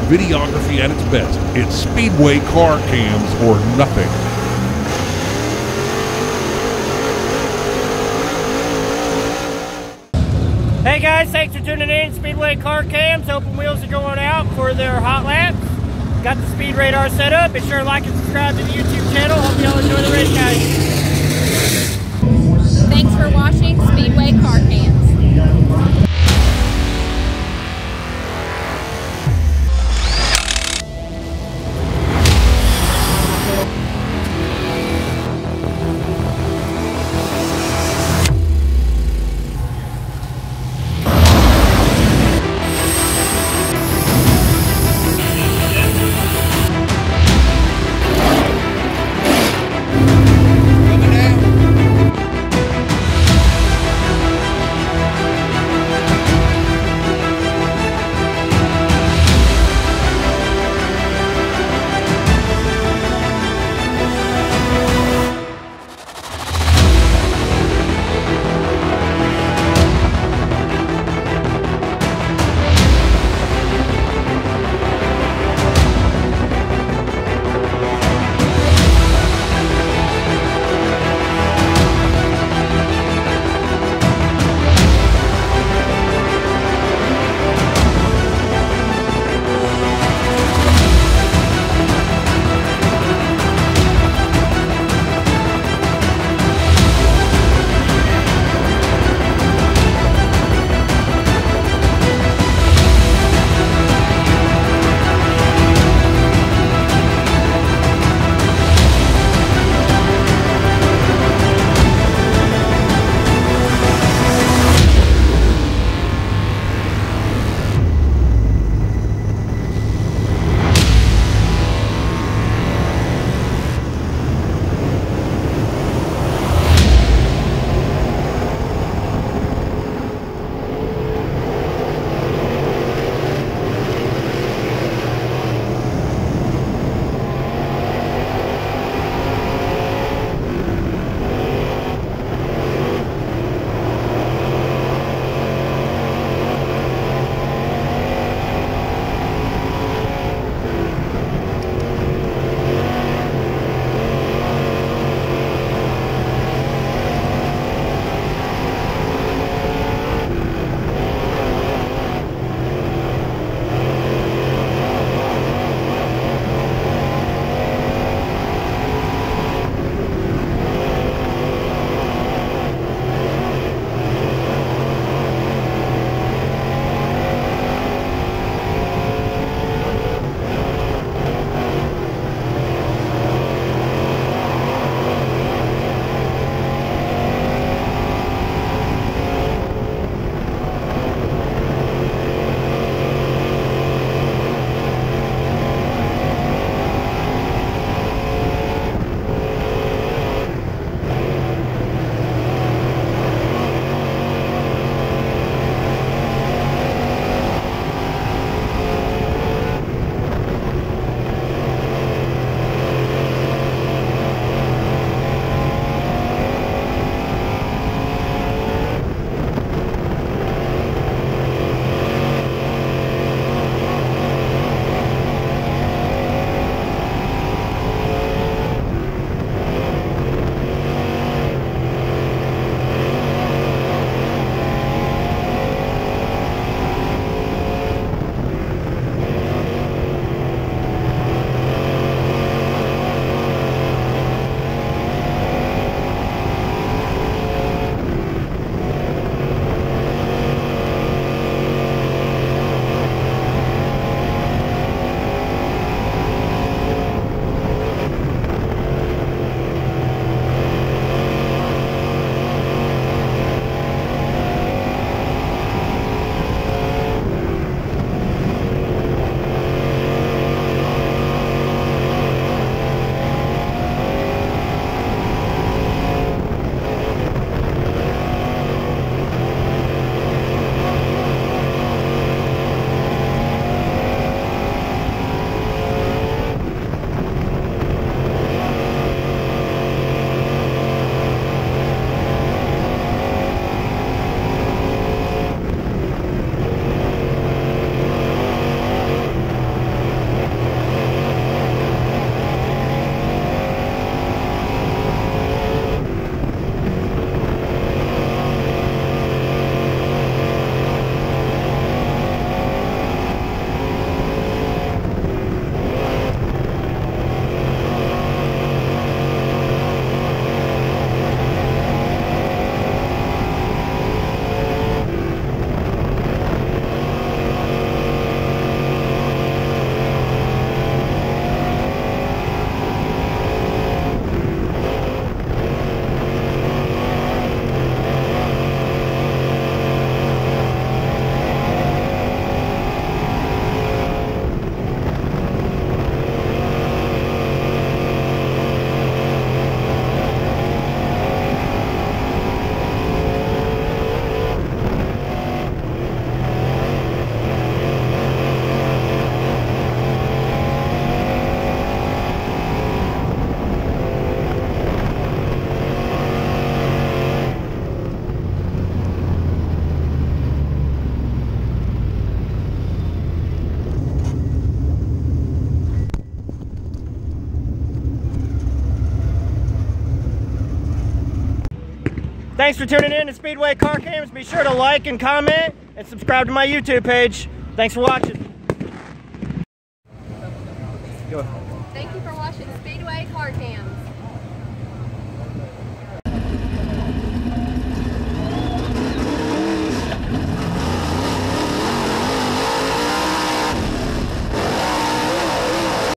videography at its best. It's Speedway car cams or nothing. Hey guys, thanks for tuning in. Speedway car cams. Open wheels are going out for their hot laps. Got the speed radar set up. Be sure to like and subscribe to the YouTube channel. Hope y'all enjoy the race, guys. Thanks for watching Speedway car cams. Thanks for tuning in to Speedway Car Cams. Be sure to like and comment and subscribe to my YouTube page. Thanks for watching. Thank you for watching Speedway Car Cams.